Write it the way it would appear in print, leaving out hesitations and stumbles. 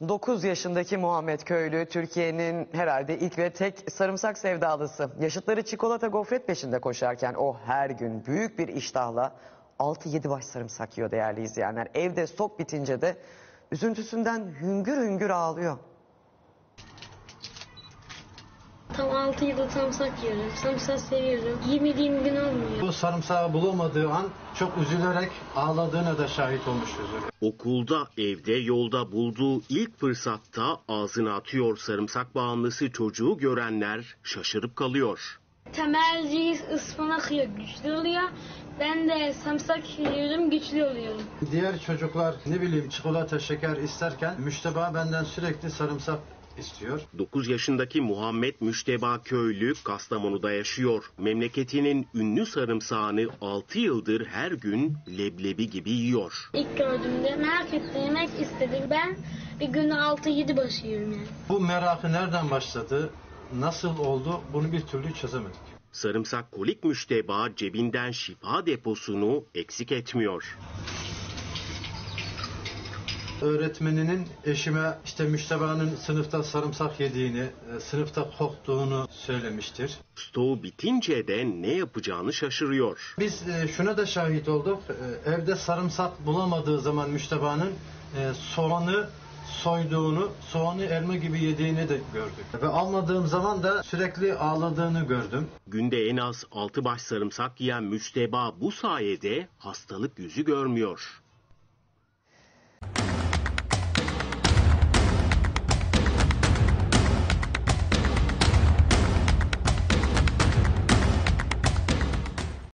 9 yaşındaki Muhammed Köylü Türkiye'nin herhalde ilk ve tek sarımsak sevdalısı. Yaşıtları çikolata gofret peşinde koşarken o her gün büyük bir iştahla 6-7 baş sarımsak yiyor değerli izleyenler. Evde stok bitince de üzüntüsünden hüngür hüngür ağlıyor. Tam 6 yılda sarımsak yiyorum. Sarımsak seviyorum. Yemediğim gün olmuyor. Bu sarımsağı bulamadığı an çok üzülerek ağladığına da şahit olmuşuz. Okulda, evde, yolda bulduğu ilk fırsatta ağzına atıyor sarımsak bağımlısı çocuğu görenler şaşırıp kalıyor. Temelci ıspanak yiyor, güçlü oluyor. Ben de sarımsak yiyorum, güçlü oluyorum. Diğer çocuklar ne bileyim çikolata, şeker isterken Müşteba benden sürekli sarımsak istiyor. 9 yaşındaki Muhammed Müşteba Köylü Kastamonu'da yaşıyor. Memleketinin ünlü sarımsağını 6 yıldır her gün leblebi gibi yiyor. İlk gördüğümde merak ettim, yemek istedim. Ben bir günde 6-7 baş yiyorum yani. Bu merakı nereden başladı, nasıl oldu bunu bir türlü çözemedik. Sarımsak kolik Müşteba cebinden şifa deposunu eksik etmiyor. Öğretmeninin eşime işte Müşteba'nın sınıfta sarımsak yediğini, sınıfta koktuğunu söylemiştir. Stoğu bitince de ne yapacağını şaşırıyor. Biz şuna da şahit olduk. Evde sarımsak bulamadığı zaman Müşteba'nın soğanı soyduğunu, soğanı elma gibi yediğini de gördük. Ve almadığım zaman da sürekli ağladığını gördüm. Günde en az 6 baş sarımsak yiyen Müşteba bu sayede hastalık yüzü görmüyor.